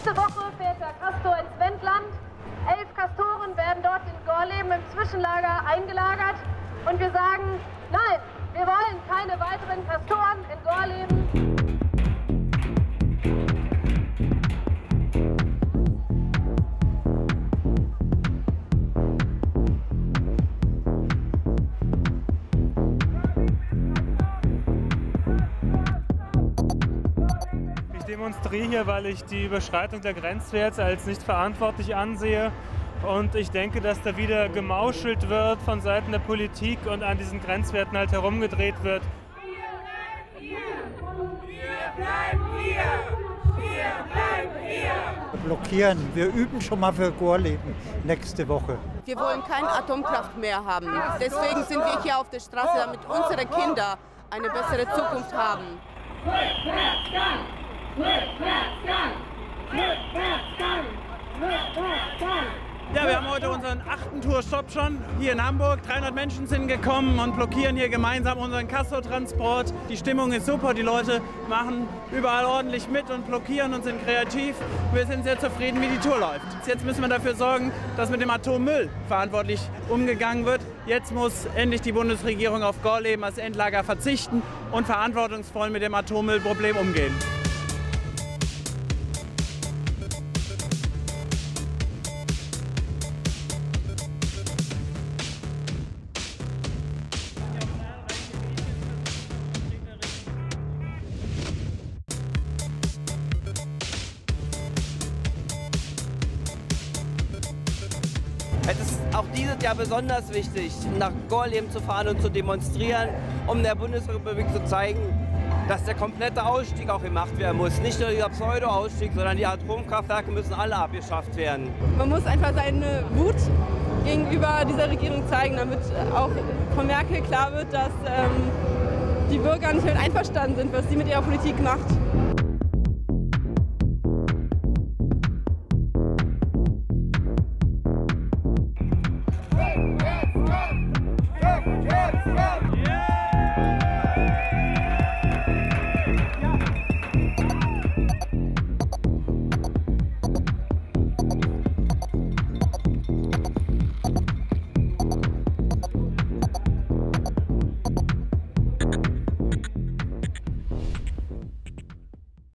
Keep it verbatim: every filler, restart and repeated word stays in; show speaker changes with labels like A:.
A: Nächste Woche fährt der Castor ins Wendland. Elf Castoren werden dort in Gorleben im Zwischenlager eingelagert. Und wir sagen, nein, wir wollen keine weiteren Castoren in Gorleben.
B: Ich demonstriere hier, weil ich die Überschreitung der Grenzwerte als nicht verantwortlich ansehe. Und ich denke, dass da wieder gemauschelt wird von Seiten der Politik und an diesen Grenzwerten halt herumgedreht wird.
C: Wir bleiben hier! Wir bleiben hier!
D: Blockieren. Wir üben schon mal für Gorleben nächste Woche.
E: Wir wollen keine Atomkraft mehr haben. Deswegen sind wir hier auf der Straße, damit unsere Kinder eine bessere Zukunft haben.
C: Rückwärtsgang! Rückwärtsgang! Rückwärtsgang! Rückwärtsgang!
F: Ja, wir haben heute unseren achten Tourstopp schon hier in Hamburg. dreihundert Menschen sind gekommen und blockieren hier gemeinsam unseren Castor-Transport. Die Stimmung ist super, die Leute machen überall ordentlich mit und blockieren und sind kreativ. Wir sind sehr zufrieden, wie die Tour läuft. Jetzt müssen wir dafür sorgen, dass mit dem Atommüll verantwortlich umgegangen wird. Jetzt muss endlich die Bundesregierung auf Gorleben als Endlager verzichten und verantwortungsvoll mit dem Atommüllproblem umgehen.
G: Es ist auch dieses Jahr besonders wichtig, nach Gorleben zu fahren und zu demonstrieren, um der Bundesrepublik zu zeigen, dass der komplette Ausstieg auch gemacht werden muss. Nicht nur dieser Pseudo-Ausstieg, sondern die Atomkraftwerke müssen alle abgeschafft werden.
H: Man muss einfach seine Wut gegenüber dieser Regierung zeigen, damit auch von Merkel klar wird, dass ähm, die Bürger nicht mit einverstanden sind, was sie mit ihrer Politik macht.